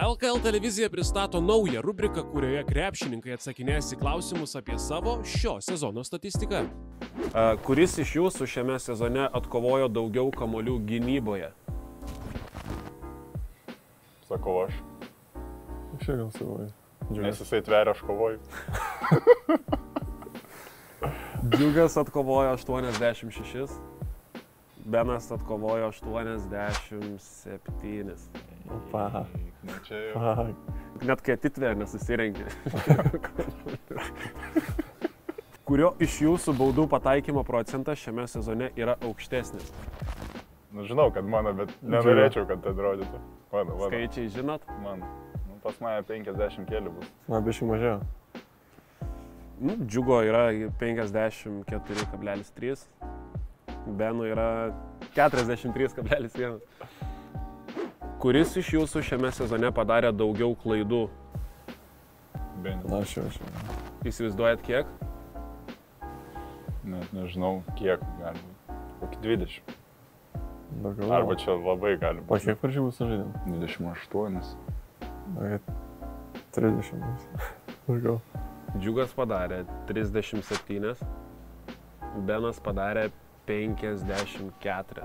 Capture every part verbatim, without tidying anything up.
L K L televizija pristato naują rubriką, kurioje krepšininkai atsakinės į klausimus apie savo šio sezono statistiką. Kuris iš jūsų šiame sezone atkovojo daugiau kamuolių gynyboje? Sakau aš. Aš ir gal savoju. Nes jisai tveria, aš kovoju. Džiugas atkovojo aštuoniasdešimt šešis, Benas atkovojo aštuoniasdešimt septynis. Opa. Na čia jau. Net kai atitveria nesusirengi. Kurio iš jūsų baudų pataikymo procentas šiame sezone yra aukštesnis? Nu, žinau, kad mano, bet nenorėčiau, kad tai rodytų. Mano, mano. Skaičiai žinot? Man. Nu, pas mane penkiasdešimt keli bus. Na, biškai mažiau. Nu, Džiugo yra penkiasdešimt keturi kablelis trys, Beno yra keturiasdešimt trys kablelis vienas. Kuris iš jūsų šiame sezone padarė daugiau klaidų? Benis. Na, aš jau, aš jau. Įsivaizduojat kiek? Net nežinau, kiek gali būti. Kokį dvidešimt. Daugiau. Arba čia labai gali Po būti. kiek varžybų sužaidėm? dvidešimt aštuoni. trisdešimt bus. Daugiau. Džiugas padarė trisdešimt septyni, Benas padarė penkiasdešimt keturi.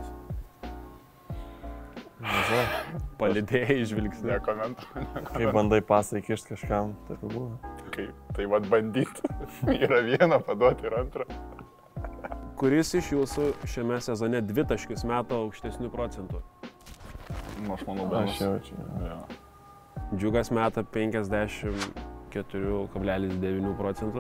Mažai. Palydėjai žvilgsnį. Nekomentuoju. Kai bandai pasą įkišti kažkam, taip jau buvo. Kaip, tai vad bandyti. Yra viena, paduoti ir antrą. Kuris iš jūsų šiame sezone dvitaškius meto aukštesnių procentų? Nu, aš manau, Aš Benas. jau čia. Jo. Džiugas meta penkiasdešimt keturi kablelis devyni procentų.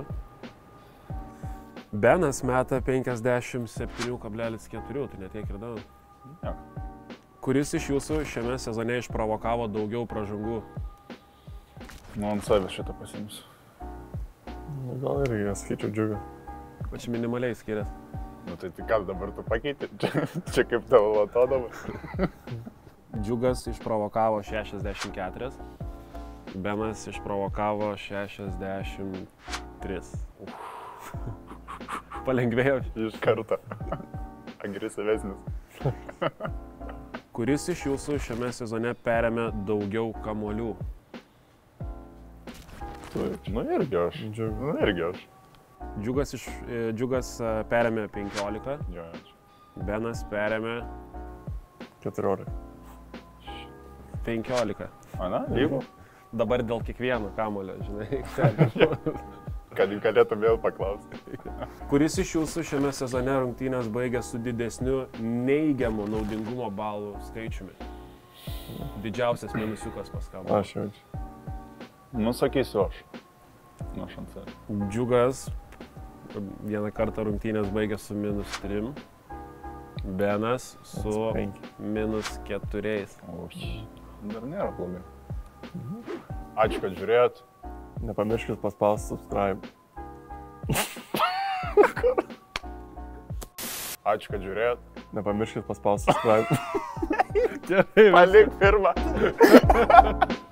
Benas meta penkiasdešimt septyni kablelis keturi, tai netiek ir daug. Jo. Kuris iš jūsų šiame sezone išprovokavo daugiau pražangų? Nu, ant savęs šitą pasiimsiu. Nu, gal irgi skaičiau Džiugą. Pač minimaliai skiriasi. Nu, tai tik kas dabar tu pakeiti? Čia, čia kaip tavo atodavo. Džiugas išprovokavo šešiasdešimt keturi, Benas išprovokavo šešiasdešimt tris. Palengvėjo. Iš karto. Agresyvesnis. Kuris iš jūsų šiame sezone perėmė daugiau kamuolių? Tu, nu irgi aš. Džiugas. Nu irgi aš. Džiugas, iš, e, Džiugas e, perėmė penkiolika, Jo, aš. Benas perėmė keturiolika. penkiolika. A, na, lygu. Dabar dėl kiekvieno kamulio, žinai. Kad galėtum vėl paklausti. Kuris iš jūsų šiame sezone rungtynės baigė su didesniu neigiamu naudingumo balų skaičiumi? Didžiausias minusiukas pas ką buvo. Aš jau čia. Nu, sakysiu aš. Nu, aš ant savęs. Džiugas vieną kartą rungtynės baigė su minus trim, Benas su penki. minus keturiais. O, dar nėra blogai. Ačiū, kad žiūrėjot. Nepamirškit paspausti subscribe. Ačiū, kad žiūrėjot. Nepamirškit paspausti subscribe. Gerai, Palik pirmą.